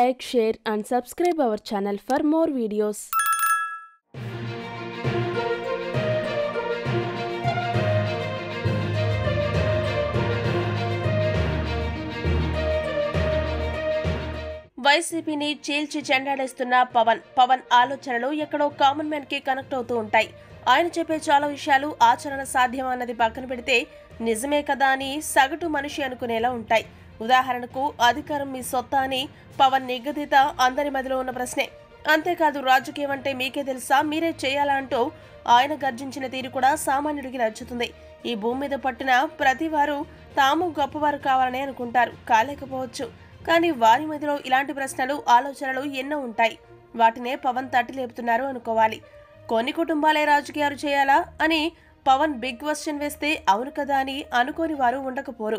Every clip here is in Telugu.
like, share and subscribe our channel for more videos. వైసీపీని చీల్చి చెండాడేస్తున్న పవన్ ఆలోచనలు ఎక్కడో కామన్ మ్యాన్ కి కనెక్ట్ అవుతూ ఉంటాయి. ఆయన చెప్పే చాలా విషయాలు ఆచరణ సాధ్యం అన్నది పక్కన పెడితే నిజమే కదా అని సగటు మనిషి అనుకునేలా ఉంటాయి. ఉదాహరణకు అధికారం మీ సొత్తా అని పవన్ నిగదిత అందరి మధ్యలో ఉన్న ప్రశ్నే. అంతేకాదు రాజకీయం అంటే మీకే తెలుసా, మీరే చేయాలా అంటూ ఆయన గర్జించిన తీరు కూడా సామాన్యుడికి నచ్చుతుంది. ఈ భూమి మీద పట్టిన ప్రతి వారు తాము గొప్పవారు కావాలని అనుకుంటారు, కాలేకపోవచ్చు. కానీ వారి మధ్యలో ఇలాంటి ప్రశ్నలు ఆలోచనలు ఎన్నో ఉంటాయి. వాటినే పవన్ తట్టి లేపుతున్నారు అనుకోవాలి. కొన్ని కుటుంబాలే రాజకీయాలు చేయాలా అని పవన్ బిగ్ క్వశ్చన్ వేస్తే అవును కదా అని అనుకోని వారు ఉండకపోరు.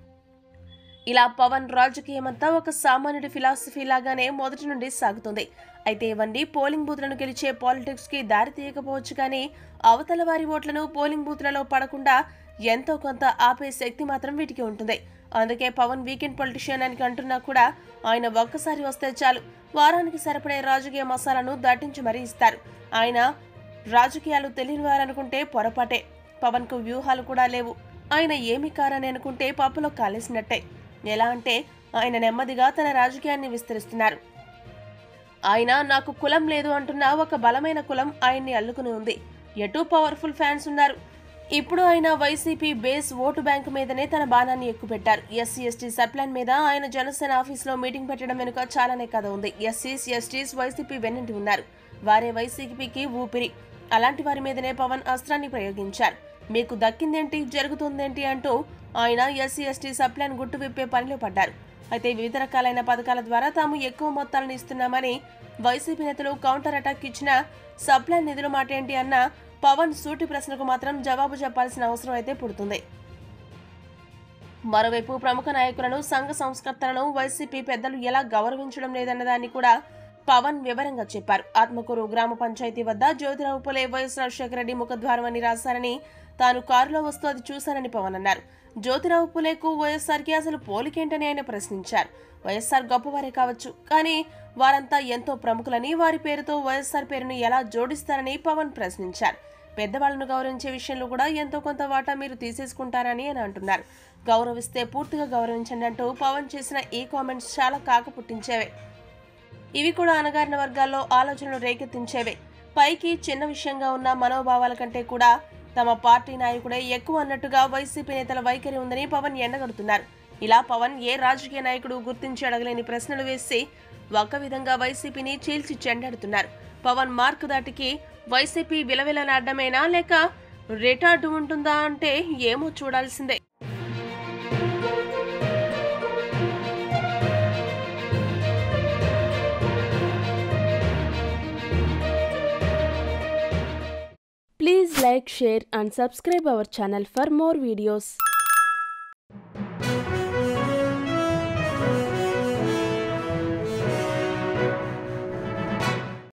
ఇలా పవన్ రాజకీయమంతా ఒక సామాన్యుడి ఫిలాసఫీ లాగానే మొదటి నుండి సాగుతుంది. అయితే ఇవన్నీ పోలింగ్ బూత్లను గెలిచే పాలిటిక్స్ కి దారి తీయకపోవచ్చు, కానీ అవతల వారి ఓట్లను పోలింగ్ బూత్లలో పడకుండా ఎంతో కొంత ఆపే శక్తి మాత్రం వీటికి ఉంటుంది. అందుకే పవన్ వీకెండ్ పొలిటీషియన్ అని అంటున్నా కూడా ఆయన ఒక్కసారి వస్తే చాలు వారానికి సరిపడే రాజకీయ మసాలాను దట్టించి మరీ ఇస్తారు. ఆయన రాజకీయాలు తెలియని వారనుకుంటే పొరపాటే. పవన్ కు వ్యూహాలు కూడా లేవు. ఆయన ఏమి కారని అనుకుంటే పప్పులో కాలేసినట్టే. ఎలా అంటే ఆయన నెమ్మదిగా తన రాజకీయాన్ని విస్తరిస్తున్నారు. ఆయన నాకు కులం లేదు అంటున్న ఒక బలమైన కులం ఆయన్ని అల్లుకుని ఉంది. ఎటూ పవర్ఫుల్ ఫ్యాన్స్ ఉన్నారు. ఇప్పుడు ఆయన వైసీపీ బేస్ ఓటు బ్యాంకు మీదనే తన బాణాన్ని ఎక్కుపెట్టారు. ఎస్సీ ఎస్టీ సబ్ప్లాన్ మీద ఆయన జనసేన ఆఫీసులో మీటింగ్ పెట్టడం వెనుక చాలానే కథ ఉంది. ఎస్సీస్ ఎస్టీస్ వైసీపీ వెన్నంటి ఉన్నారు. వారే వైసీపీకి ఊపిరి. అలాంటి వారి మీదనే పవన్ అస్త్రాన్ని ప్రయోగించారు. మీకు దక్కిందేంటి, జరుగుతుందేంటి అంటూ ఆయన ఎస్సీ ఎస్టీ సబ్ప్లాన్ గుట్టు విప్పే పనిలో పడ్డారు. అయితే వివిధ రకాలైన పథకాల ద్వారా తాము ఎక్కువ మొత్తాలను ఇస్తున్నామని వైసీపీ నేతలు కౌంటర్ అటాక్ ఇచ్చిన సబ్ప్లాన్ నిధుల మాట ఏంటి అన్న పవన్ సూటి ప్రశ్నకు మాత్రం జవాబు చెప్పాల్సిన అవసరం అయితే పుడుతుంది. మరోవైపు ప్రముఖ నాయకులను, సంఘ సంస్కర్తలను వైసీపీ పెద్దలు ఎలా గౌరవించడం లేదన్నదాన్ని కూడా పవన్ వివరంగా చెప్పారు. ఆత్మకూరు గ్రామ పంచాయతీ వద్ద జ్యోతిరావు పులే వైఎస్ రాజశేఖర రెడ్డి ముఖద్వారం అని రాశారని, తాను కారులో వస్తూ అది చూశానని పవన్ అన్నారు. జ్యోతిరావు పులేకు వైఎస్ఆర్కి అసలు పోలికేంటని ఆయన ప్రశ్నించారు. వైఎస్ఆర్ గొప్పవారే కావచ్చు, కానీ వారంతా ఎంతో ప్రముఖులని, వారి పేరుతో వైఎస్ఆర్ పేరును ఎలా జోడిస్తారని పవన్ ప్రశ్నించారు. పెద్దవాళ్లను గౌరవించే విషయంలో కూడా ఎంతో కొంత వాటా మీరు తీసేసుకుంటారని ఆయన అంటున్నారు. గౌరవిస్తే పూర్తిగా గౌరవించండి అంటూ పవన్ చేసిన ఈ కామెంట్స్ చాలా కాక పుట్టించేవే. ఇవి కూడా అణగారిన వర్గాల్లో ఆలోచనలు రేకెత్తించేవే. పైకి చిన్న విషయంగా ఉన్న మనోభావాల కంటే కూడా తమ పార్టీ నాయకుడే ఎక్కువ అన్నట్టుగా వైసీపీ నేతల వైఖరి ఉందని పవన్ ఎండగడుతున్నారు. ఇలా పవన్ ఏ రాజకీయ నాయకుడు గుర్తించి అడగలేని ప్రశ్నలు వేసి ఒక విధంగా వైసీపీని చీల్చి చెండాడుతున్నారు. పవన్ మార్కు దాటికి వైసీపీ విలవిలనాడమేనా లేక రిటార్డు ఉంటుందా అంటే ఏమో చూడాల్సిందే. Please like, share and subscribe our channel for more videos.